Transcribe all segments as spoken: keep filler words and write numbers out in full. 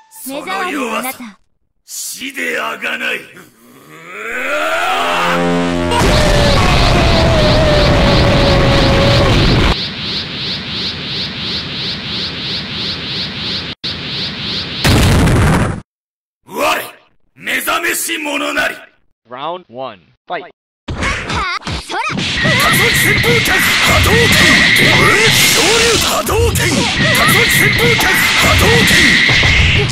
目障りのあなた、 死であがない。我目覚めし者なり。 Round one, fight. そら竜巻旋風脚波動拳、昇竜波動拳、竜巻旋風脚波動拳、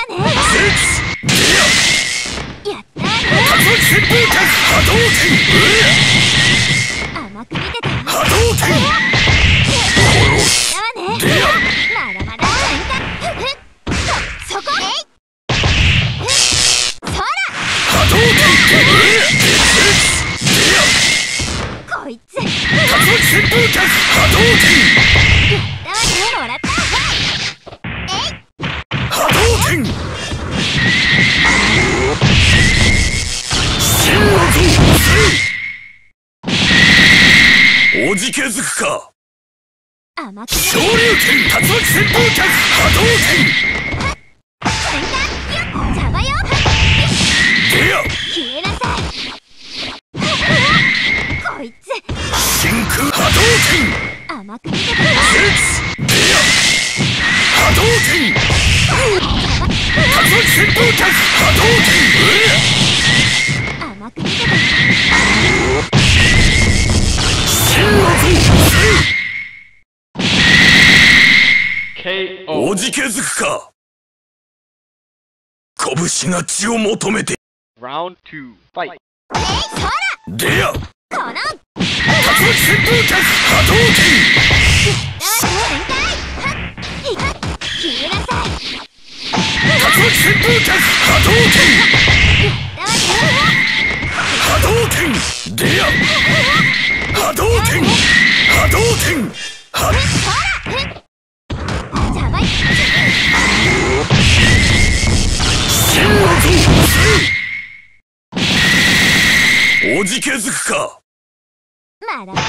やった竜巻旋風脚波動拳、 甘く見てた波動拳、 だわね。まだまだそこそら波動拳、 こいつ竜巻旋風脚波動拳、 だわね。もらった波動拳、真の像おじけづくか。 甘く昇竜拳、竜巻旋風脚波動拳、 邪魔よ。 でや消えなさい。こいつ真空波動拳、 甘く見てたでや波動拳、竜巻旋風脚波動拳、 甘く見てた真の像ケーオー。 おじけづくか。拳が血を求めて。 Round two, fight. えいそらでやこの竜巻旋風脚波動拳、 消えなさい。 竜巻旋風脚波動拳、波動拳、でや波動拳、波動拳、は邪魔い。 真の像おじけづくか。 まだまだ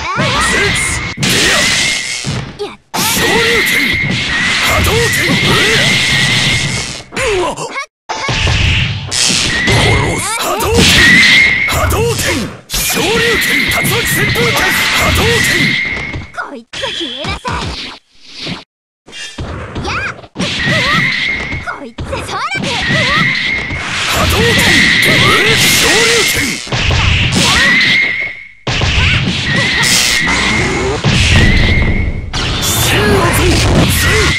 やった昇竜拳、波動拳、うわっ殺す波動拳、波動拳、昇竜拳、竜巻旋風脚波動拳、 こいつ消えなさい。やっこいつそら波動拳、昇竜拳、真の像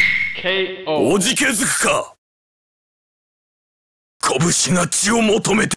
ケーオー。 おじけづくか。拳が血を求めて。